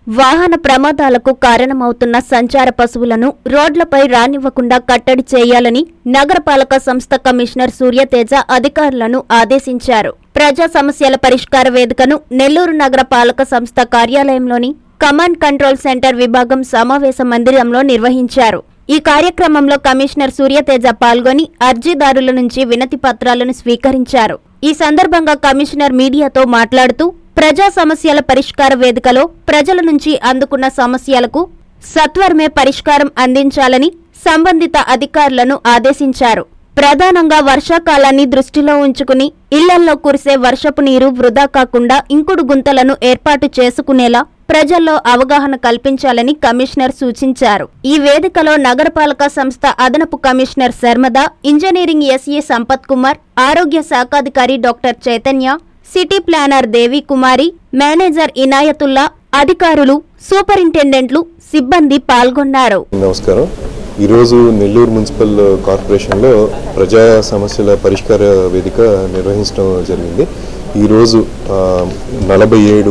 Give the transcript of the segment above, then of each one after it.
వాహన ప్రమాదాలకు కారణమవుతున్న సంచార పశువులను రోడ్లపై రానివ్వకుండా కట్టడి చేయాలని నగరపాలక సంస్థ కమిషనర్ సూర్యతేజ అధికారులను ఆదేశించారు. ప్రజా సమస్యల పరిష్కార వేదికను నెల్లూరు నగర పాలక సంస్థ కార్యాలయంలోని కమాండ్ కంట్రోల్ సెంటర్ విభాగం సమావేశ మందిరంలో నిర్వహించారు. ఈ కార్యక్రమంలో కమిషనర్ సూర్యతేజ పాల్గొని అర్జీదారుల నుంచి వినతి పత్రాలను స్వీకరించారు. ఈ సందర్భంగా కమిషనర్ మీడియాతో మాట్లాడుతూ ప్రజా సమస్యల పరిష్కార వేదికలో ప్రజల నుంచి అందుకున్న సమస్యలకు సత్వరమే పరిష్కారం అందించాలని సంబంధిత అధికారులను ఆదేశించారు. ప్రధానంగా వర్షాకాలాన్ని దృష్టిలో ఉంచుకుని ఇళ్లల్లో కురిసే వర్షపు నీరు వృధా కాకుండా ఇంకుడు గుంతలను ఏర్పాటు చేసుకునేలా ప్రజల్లో అవగాహన కల్పించాలని కమిషనర్ సూచించారు. ఈ వేదికలో నగరపాలక సంస్థ అదనపు commissioner Sharmada, engineering SE Sampath Kumar, ఆరోగ్య శాఖాధికారి doctor Chaitanya, city planner Devi Kumari, manager Inayatullah, అధికారులు, సూపరింటెండెంట్లు, సిబ్బంది పాల్గొన్నారు. నమస్కారం. ఈరోజు నెల్లూరు మున్సిపల్ కార్పొరేషన్లో ప్రజా సమస్యల పరిష్కార వేదిక నిర్వహించడం జరిగింది. ఈరోజు 47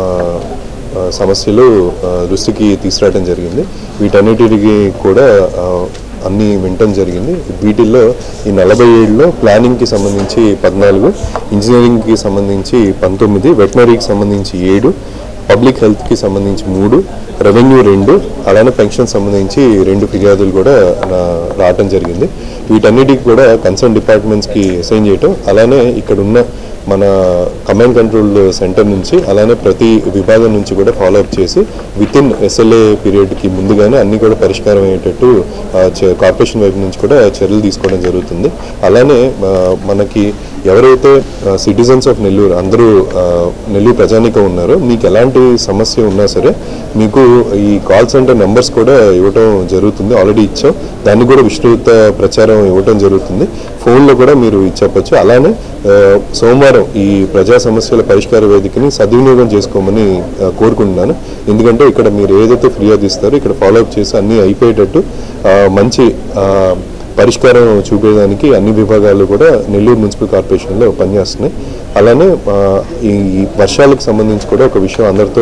సమస్యలు దృష్టికి తీసుకురావడం జరిగింది. వీటన్నిటికి కూడా అన్నీ వినటం జరిగింది. వీటిల్లో ఈ 47లో ప్లానింగ్కి సంబంధించి 14, ఇంజనీరింగ్కి సంబంధించి 19, వెటనరీకి సంబంధించి 7, పబ్లిక్ హెల్త్కి సంబంధించి 3, రెవెన్యూ 2, అలానే పెన్షన్ సంబంధించి 2 ఫిర్యాదులు కూడా రావటం జరిగింది. వీటన్నిటికి కూడా కన్సర్న్ డిపార్ట్మెంట్స్కి అసైన్ చేయటం, అలానే ఇక్కడ ఉన్న మన కమాండ్ కంట్రోల్ సెంటర్ నుంచి అలానే ప్రతి విభాగం నుంచి కూడా ఫాలోఅప్ చేసి వితిన్ SLA పీరియడ్కి ముందుగానే అన్నీ కూడా పరిష్కారం అయ్యేటట్టు కార్పొరేషన్ వైపు నుంచి కూడా చర్యలు తీసుకోవడం జరుగుతుంది. అలానే మనకి ఎవరైతే సిటిజన్స్ ఆఫ్ నెల్లూరు అందరూ నెల్లూరు ప్రజానికం ఉన్నారో మీకు ఎలాంటి సమస్య ఉన్నా సరే మీకు ఈ కాల్ సెంటర్ నెంబర్స్ కూడా ఇవ్వటం జరుగుతుంది. ఆల్రెడీ ఇచ్చాం, దాన్ని కూడా విస్తృత ప్రచారం ఇవ్వటం జరుగుతుంది. ఫోన్లో కూడా మీరు ఇచ్చేపచ్చు. అలానే సోమవారం ఈ ప్రజా సమస్యల పరిష్కార వేదికని సద్వినియోగం చేసుకోమని కోరుకుంటున్నాను. ఎందుకంటే ఇక్కడ మీరు ఏదైతే ఫిర్యాదు ఇస్తారో ఇక్కడ ఫాలోఅప్ చేసి అన్నీ అయిపోయేటట్టు మంచి పరిష్కారం చూపేదానికి అన్ని విభాగాలు కూడా నెల్లూరు మున్సిపల్ కార్పొరేషన్లో పనిచేస్తున్నాయి. అలానే ఈ వర్షాలకు సంబంధించి కూడా ఒక విషయం అందరితో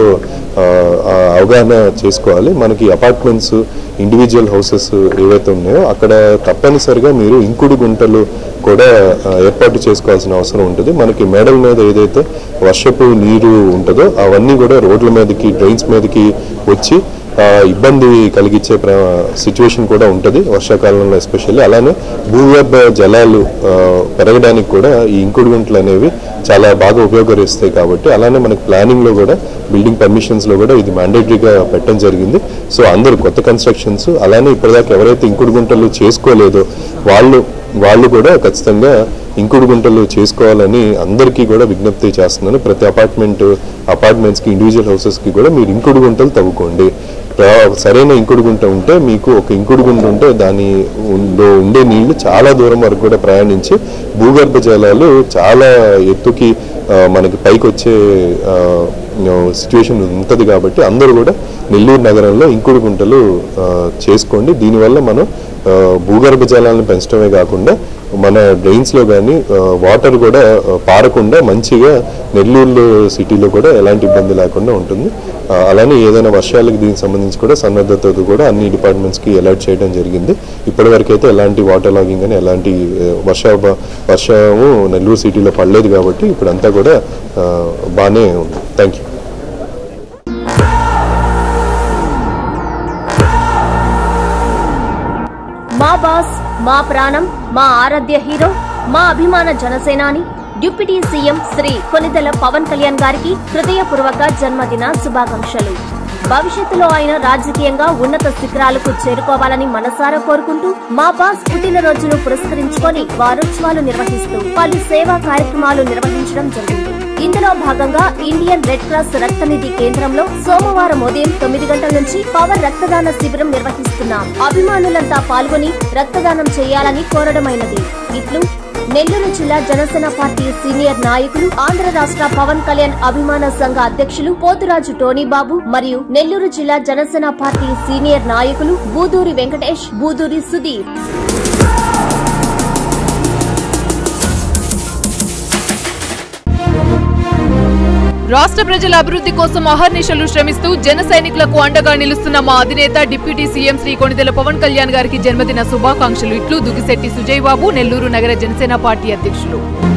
అవగాహన చేసుకోవాలి. మనకి అపార్ట్మెంట్స్, ఇండివిజువల్ హౌసెస్ ఏవైతే ఉన్నాయో అక్కడ తప్పనిసరిగా మీరు ఇంకుడు గుంటలు కూడా ఏర్పాటు చేసుకోవాల్సిన అవసరం ఉంటుంది. మనకి మేడల మీద ఏదైతే వర్షపు నీరు ఉంటుందో అవన్నీ కూడా రోడ్ల మీదకి, డ్రైన్స్ మీదకి వచ్చి ఇబ్బంది కలిగించే సిచ్యువేషన్ కూడా ఉంటుంది వర్షాకాలంలో ఎస్పెషల్లీ. అలానే భూగర్భ జలాలు పెరగడానికి కూడా ఈ ఇంకుడు గుంటలు అనేవి చాలా బాగా ఉపయోగపరుస్తాయి. కాబట్టి అలానే మనకి ప్లానింగ్లో కూడా బిల్డింగ్ పర్మిషన్స్లో కూడా ఇది మ్యాండేటరీగా పెట్టడం జరిగింది. సో అందరూ కొత్త కన్స్ట్రక్షన్స్ అలానే ఇప్పటిదాకా ఎవరైతే ఇంకుడు గుంటలు చేసుకోలేదో వాళ్ళు కూడా ఖచ్చితంగా ఇంకుడు గుంటలు చేసుకోవాలని అందరికీ కూడా విజ్ఞప్తి చేస్తున్నాను. ప్రతి అపార్ట్మెంట్స్కి, ఇండివిజువల్ హౌసెస్కి కూడా మీరు ఇంకుడు గుంటలు తవ్వుకోండి. సరైన ఇంకుడు గుంట ఉంటే మీకు ఒక ఇంకుడు గుంట ఉంటే దానిలో ఉండే నీళ్లు చాలా దూరం వరకు కూడా ప్రయాణించి భూగర్భ జలాలు చాలా ఎత్తుకి మనకి పైకి వచ్చే సిచ్యువేషన్ ఉంటుంది. కాబట్టి అందరూ కూడా నెల్లూరు నగరంలో ఇంకుడు గుంటలు చేసుకోండి. దీనివల్ల మనం భూగర్భ జలాలను పెంచడమే కాకుండా మన డ్రైన్స్లో కానీ వాటర్ కూడా పారకుండా మంచిగా నెల్లూరు సిటీలో కూడా ఎలాంటి ఇబ్బంది లేకుండా ఉంటుంది. అలానే ఏదైనా వర్షాలకు దీనికి సంబంధించి కూడా సన్నద్ధతతో కూడా అన్ని డిపార్ట్మెంట్స్కి అలర్ట్ చేయడం జరిగింది. ఇప్పటివరకు అయితే ఎలాంటి వాటర్ లాగింగ్ కానీ ఎలాంటి వర్షము నెల్లూరు సిటీలో పడలేదు. కాబట్టి ఇప్పుడంతా కూడా బాగానే ఉంది. Thank you. మా బాస్, మా ప్రాణం, మా ఆరాధ్య హీరో, మా అభిమాన జనసేనాని డిప్యూటీ సీఎం శ్రీ కొనిదెల పవన్ కళ్యాణ్ గారికి హృదయపూర్వక జన్మదిన శుభాకాంక్షలు. భవిష్యత్తులో ఆయన రాజకీయంగా ఉన్నత శిఖరాలకు చేరుకోవాలని మనసారా కోరుకుంటూ మా బాస్ పుట్టినరోజును పురస్కరించుకొని వారోత్సవాలు నిర్వహిస్తూ పలు సేవా కార్యక్రమాలు నిర్వహించడం జరిగింది. ఇందులో భాగంగా ఇండియన్ రెడ్ క్రాస్ రక్తనిధి కేంద్రంలో సోమవారం ఉదయం 9 గంటల నుంచి పవర్ రక్తదాన శిబిరం నిర్వహిస్తున్నాం. అభిమానులంతా పాల్గొని రక్తదానం చేయాలని కోరడమైనది. ఇట్లు నెల్లూరు జిల్లా జనసేన పార్టీ సీనియర్ నాయకులు, ఆంధ్ర రాష్ట్ర పవన్ కళ్యాణ్ అభిమాన సంఘ అధ్యక్షులు పోతురాజు టోనీబాబు మరియు నెల్లూరు జిల్లా జనసేన పార్టీ సీనియర్ నాయకులు బూదూరి వెంకటేష్, బూదూరి సుధీర్. రాష్ట్ర ప్రజల అభివృద్ధి కోసం అహర్నిశలు శ్రమిస్తూ జన సైనికులకు అండగా నిలుస్తున్న మా అధినేత డిప్యూటీ సీఎం శ్రీ కొణిదెల పవన్ కళ్యాణ్ గారికి జన్మదిన శుభాకాంక్షలు. ఇట్లు దుగిశెట్టి సుజయ్ బాబు, నెల్లూరు నగర జనసేన పార్టీ అధ్యక్షులు.